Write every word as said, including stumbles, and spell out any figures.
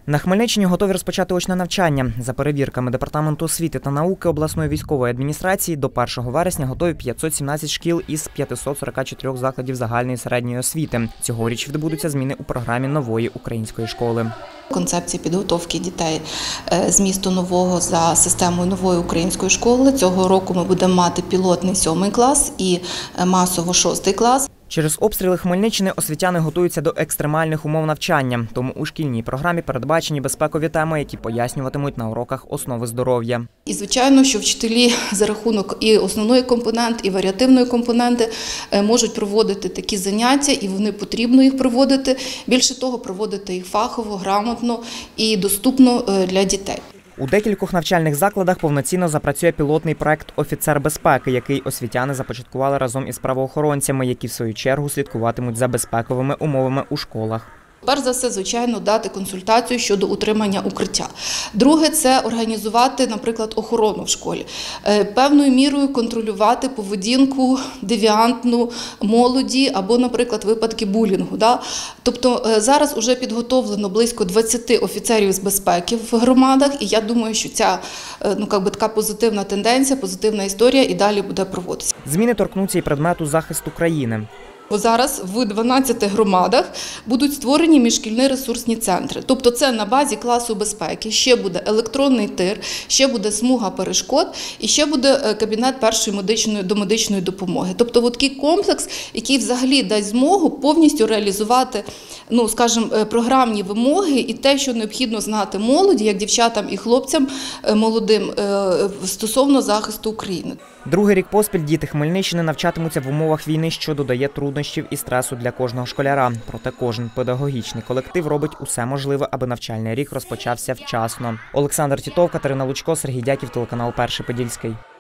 На Хмельниччині готові розпочати очне навчання. За перевірками Департаменту освіти та науки обласної військової адміністрації до першого вересня готові п'ятсот сімнадцять шкіл із п'ятисот сорока чотирьох закладів загальної і середньої освіти. Цьогоріч відбудуться зміни у програмі нової української школи. Концепція підготовки дітей змісту нового за системою нової української школи. Цього року ми будемо мати пілотний сьомий клас і масово шостий клас. Через обстріли Хмельниччини освітяни готуються до екстремальних умов навчання. Тому у шкільній програмі передбачені безпекові теми, які пояснюватимуть на уроках основи здоров'я. І, звичайно, що вчителі за рахунок і основної компоненти, і варіативної компоненти можуть проводити такі заняття, і вони потрібно їх проводити. Більше того, проводити їх фахово, грамотно і доступно для дітей. У декількох навчальних закладах повноцінно запрацює пілотний проект «Офіцер безпеки», який освітяни започаткували разом із правоохоронцями, які в свою чергу слідкуватимуть за безпековими умовами у школах. Перш за все, звичайно, дати консультацію щодо утримання укриття. Друге – це організувати, наприклад, охорону в школі. Певною мірою контролювати поведінку девіантну молоді або, наприклад, випадки булінгу. Тобто зараз вже підготовлено близько двадцяти офіцерів з безпеки в громадах, і я думаю, що ця ну, як би, така позитивна тенденція, позитивна історія і далі буде проводитися. Зміни торкнуться і предмету захисту країни. Зараз в дванадцяти громадах будуть створені міжшкільні ресурсні центри. Тобто це на базі класу безпеки, ще буде електронний тир, ще буде смуга перешкод і ще буде кабінет першої медичної домедичної допомоги. Тобто такий комплекс, який взагалі дасть змогу повністю реалізувати, ну, скажімо, програмні вимоги і те, що необхідно знати молоді, як дівчатам і хлопцям молодим, стосовно захисту України. Другий рік поспіль діти Хмельниччини навчатимуться в умовах війни, що додає труднощів і стресу для кожного школяра. Проте кожен педагогічний колектив робить усе можливе, аби навчальний рік розпочався вчасно. Олександр Тітов, Катерина Лучко, Сергій Дяків, телеканал Перший Подільський.